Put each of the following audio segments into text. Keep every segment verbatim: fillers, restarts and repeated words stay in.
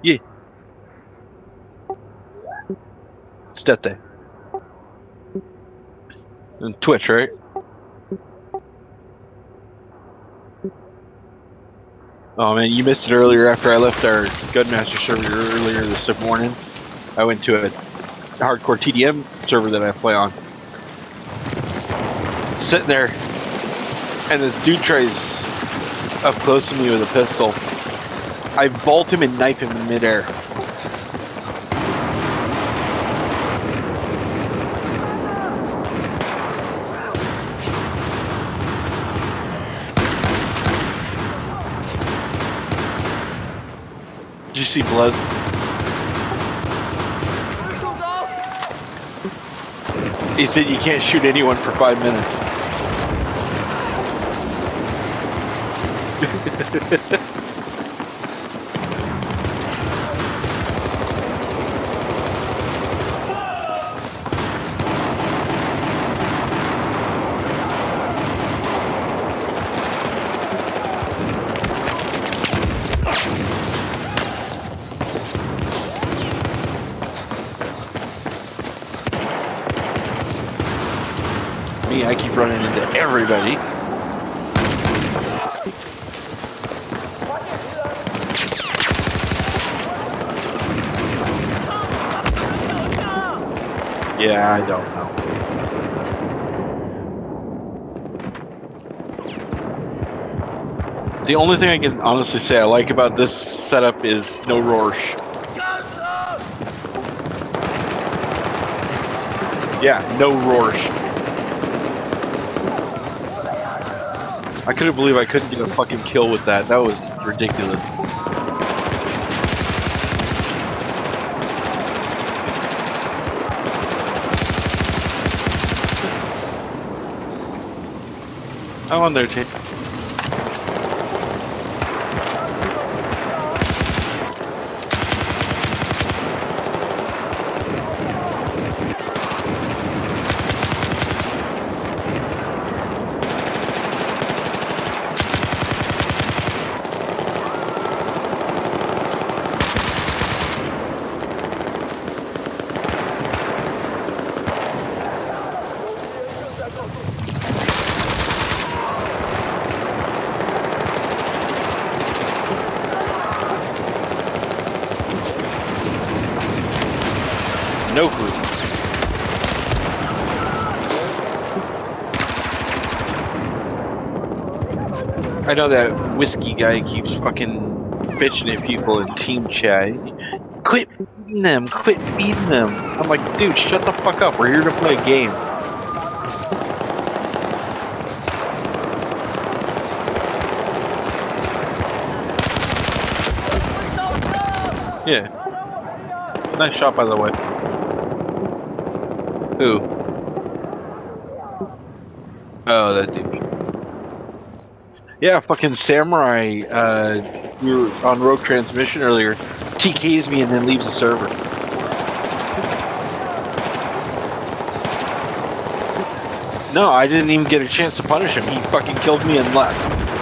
Yeah. It's that day. And Twitch, right? Oh man, you missed it earlier after I left our Gunmaster server earlier this morning. I went to a hardcore T D M server that I play on. Sitting there, and this dude tries up close to me with a pistol. I vault him and knife him in midair. Did you see blood? He said you can't shoot anyone for five minutes. Me, I keep running into everybody. Yeah, I don't know. The only thing I can honestly say I like about this setup is no Rorsch. Yeah, no Rorsch. I couldn't believe I couldn't get a fucking kill with that. That was ridiculous. I'm on their team. No clue. I know that whiskey guy keeps fucking bitching at people in team chat. Quit feeding them, quit feeding them. I'm like, dude, shut the fuck up. We're here to play a game. Yeah. Nice shot, by the way. Who? Oh, that dude. Yeah, fucking Samurai, uh, we were on Rogue Transmission earlier, T Ks me and then leaves the server. No, I didn't even get a chance to punish him. He fucking killed me and left.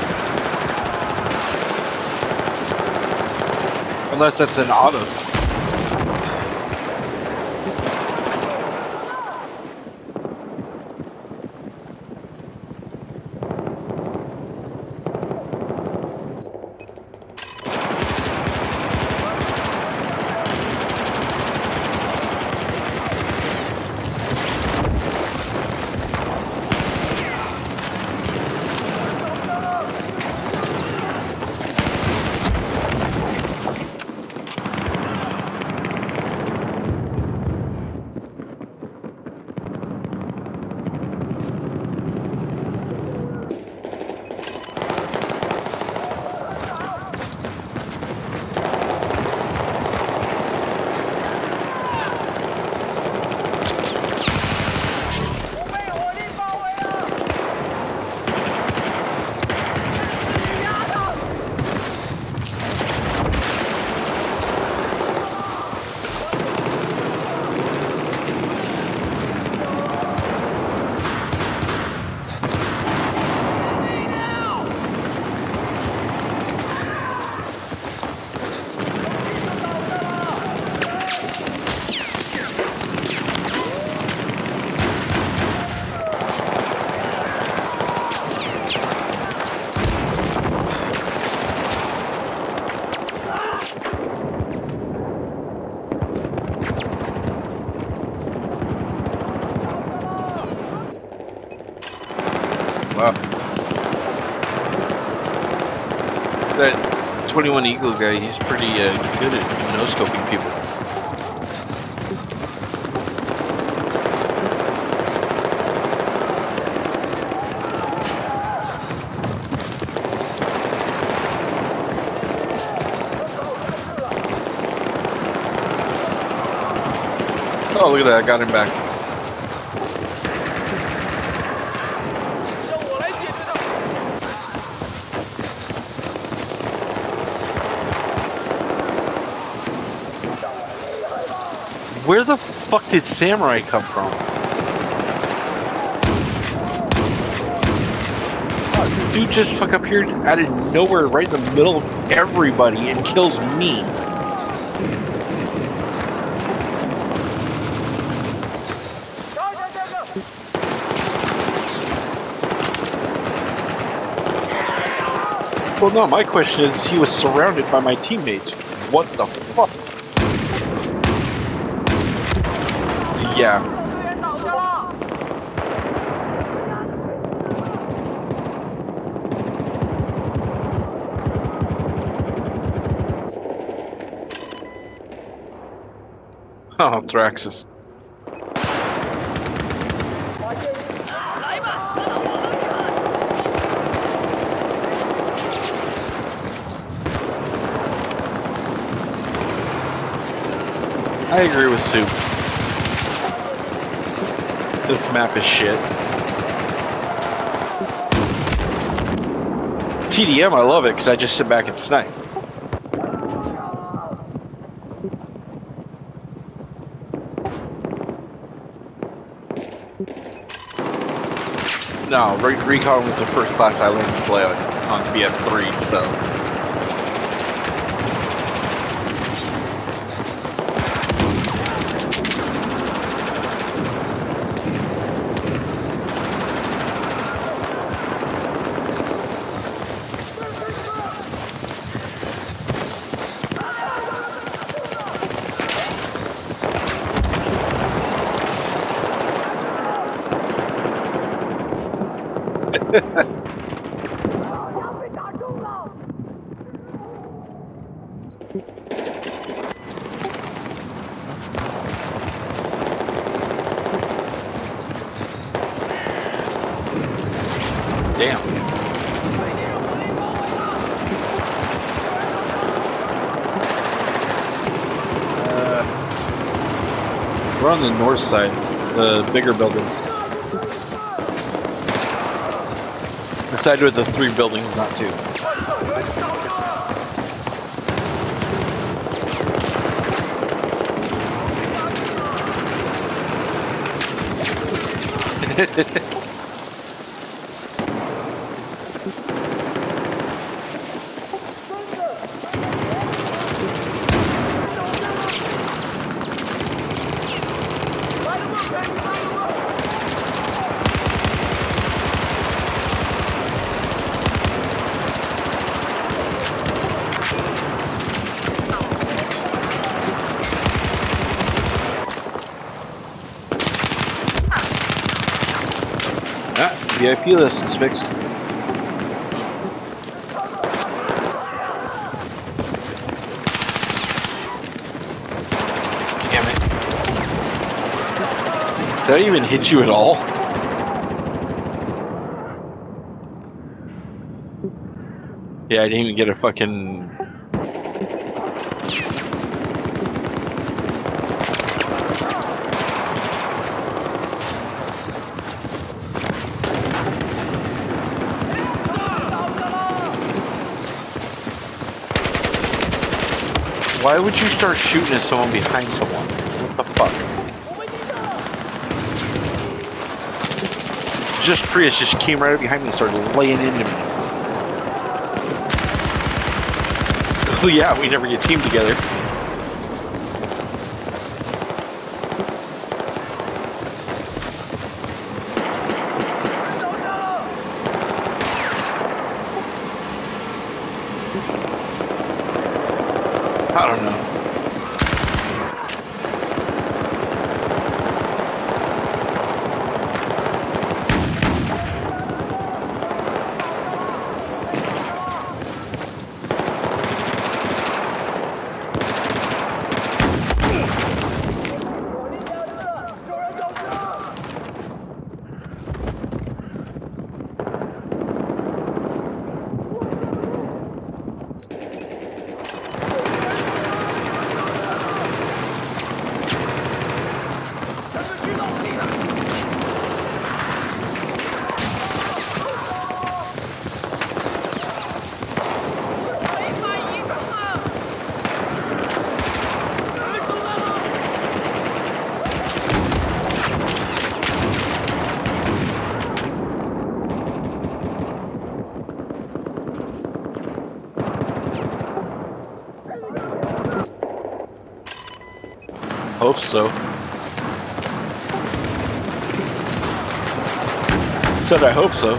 Unless that's an auto. Uh, that twenty-one Eagle guy, he's pretty uh, good at no-scoping people. Oh, look at that, I got him back. Where the fuck did Samurai come from? Dude just fuck up here out of nowhere right in the middle of everybody and kills me. Well, no, my question is, he was surrounded by my teammates. What the fuck? Yeah. Oh, Thraxus. I agree with Soup. This map is shit. T D M, I love it because I just sit back and snipe. No, Re Recon was the first class I learned to play on, on B F three, so. Damn. Uh, we're on the north side, the bigger building. The side with the three buildings, not two. V I P list is fixed. Damn it. Did I even hit you at all? Yeah, I didn't even get a fucking... Why would you start shooting at someone behind someone? What the fuck? Just Prius just came right up behind me and started laying into me. Oh yeah, we never get teamed together. I don't know. Hope so. Said I hope so.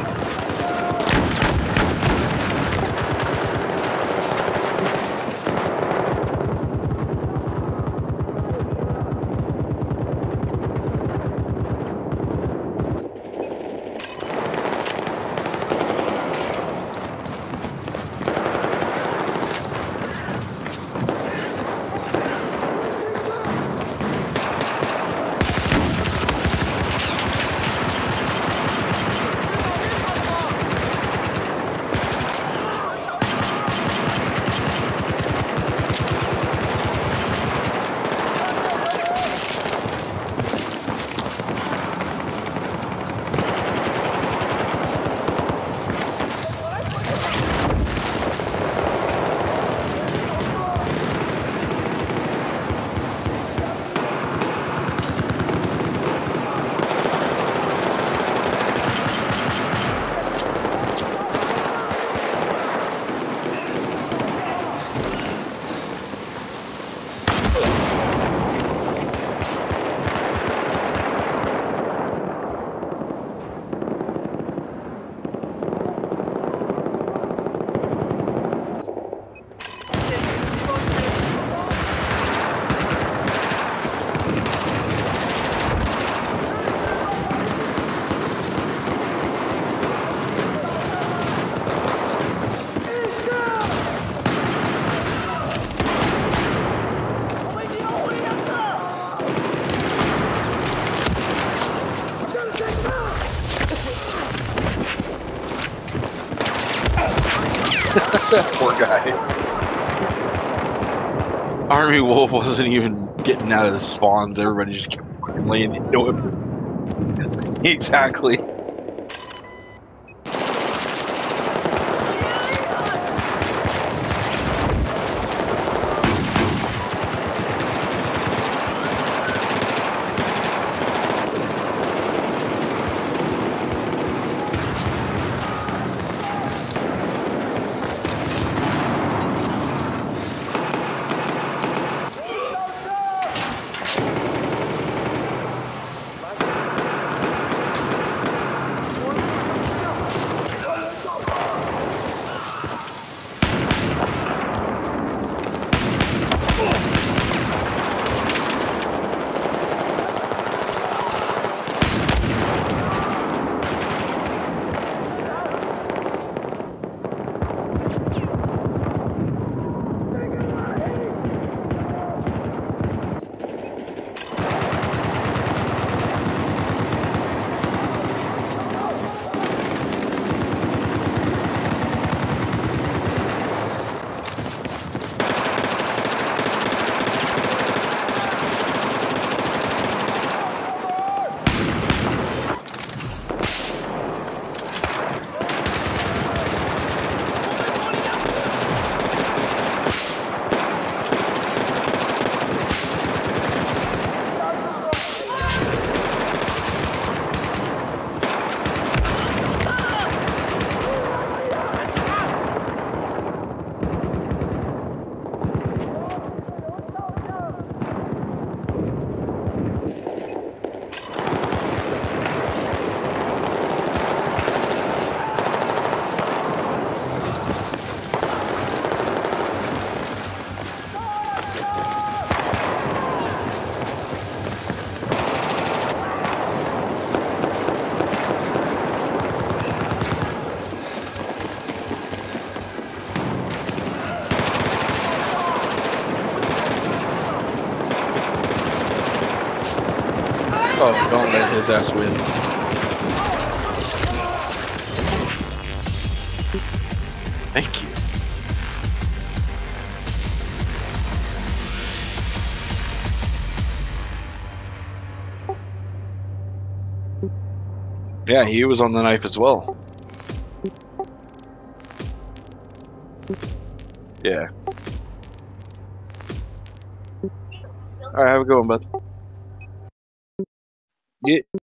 That poor guy. Army Wolf wasn't even getting out of the spawns. Everybody just kept fucking laying into him. Exactly. Oh, don't let his ass win. Thank you. Yeah, he was on the knife as well. Yeah. Alright, have a good one, bud. Yeah.